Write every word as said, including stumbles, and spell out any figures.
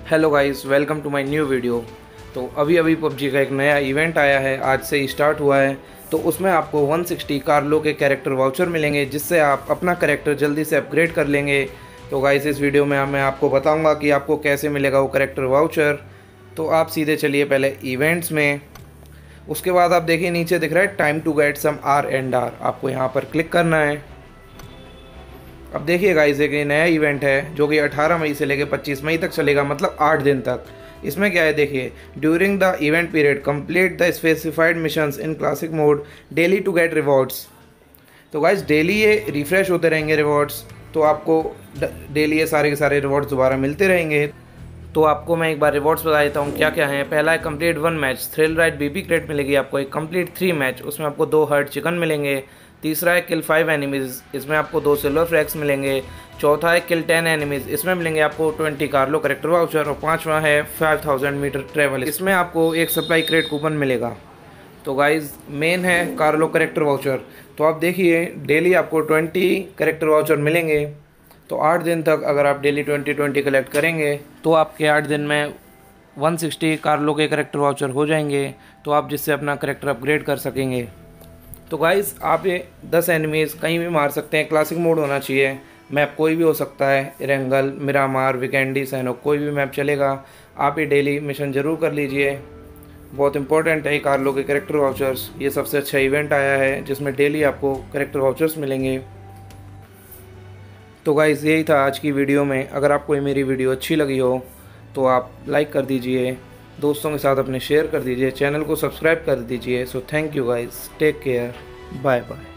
Hello guys, welcome to my new video. तो अभी अभी पबजी का एक नया इवेंट आया है, आज से ही स्टार्ट हुआ है। तो उसमें आपको एक सौ साठ कार्लो के कैरेक्टर वाउचर मिलेंगे, जिससे आप अपना कैरेक्टर जल्दी से अपग्रेड कर लेंगे। तो गाइस, इस वीडियो में मैं आपको बताऊंगा कि आपको कैसे मिलेगा वो कैरेक्टर वाउचर। तो आप सीधे चलिए पहले इवेंट्स में, उसके बाद आप देखिए नीचे दिख रहा है time to get some R and R, आपको यहाँ पर क्लिक करना है। अब देखिए गाइस, एक नया इवेंट है जो कि अठारह मई से लेकर पच्चीस मई तक चलेगा, मतलब आठ दिन तक। इसमें क्या है देखिए, during the event period complete the specified missions in classic mode daily to get rewards. तो गाइस, डेली ये रिफ्रेश होते रहेंगे रिवॉर्ड्स, तो आपको डेली ये सारे के सारे रिवॉर्ड्स दोबारा मिलते रहेंगे। तो आपको मैं एक बार रिवॉर्ड्स बता देता हूँ क्या क्या है। पहला है complete one match, thrill ride BB crate मिलेगी आपको। एक कंप्लीट थ्री मैच, उसमें आपको दो हर्ट चिकन मिलेंगे। तीसरा है किल फाइव एनिमीज़, इसमें आपको दो सिल्वर फ्रैक्स मिलेंगे। चौथा है किल टेन एनिमीज़, इसमें मिलेंगे आपको ट्वेंटी कार्लो करेक्टर वाउचर। और पाँचवा है फाइव थाउजेंड मीटर ट्रैवल, इसमें आपको एक सप्लाई क्रेट कूपन मिलेगा। तो गाइज, मेन है कार्लो करेक्टर वाउचर। तो आप देखिए डेली आपको ट्वेंटी करेक्टर वाउचर मिलेंगे। तो आठ दिन तक अगर आप डेली ट्वेंटी ट्वेंटी कलेक्ट करेंगे तो आपके आठ दिन में एक सौ साठ कार्लो के करेक्टर वाउचर हो जाएंगे, तो आप जिससे अपना करेक्टर अपग्रेड कर सकेंगे। तो गाइस, आप ये दस एनिमीज़ कहीं भी मार सकते हैं, क्लासिक मोड होना चाहिए। मैप कोई भी हो सकता है, इरेंगल, मिरामार, विकेंडी, सैनो, कोई भी मैप चलेगा। आप ये डेली मिशन ज़रूर कर लीजिए, बहुत इंपॉर्टेंट है कार्लो के करेक्टर वाउचर्स। ये सबसे अच्छा इवेंट आया है जिसमें डेली आपको करेक्टर वाउचर्स मिलेंगे। तो गाइस, यही था आज की वीडियो में। अगर आपको ये मेरी वीडियो अच्छी लगी हो तो आप लाइक कर दीजिए, दोस्तों के साथ अपने शेयर कर दीजिए, चैनल को सब्सक्राइब कर दीजिए। So thank you guys, take care, bye bye.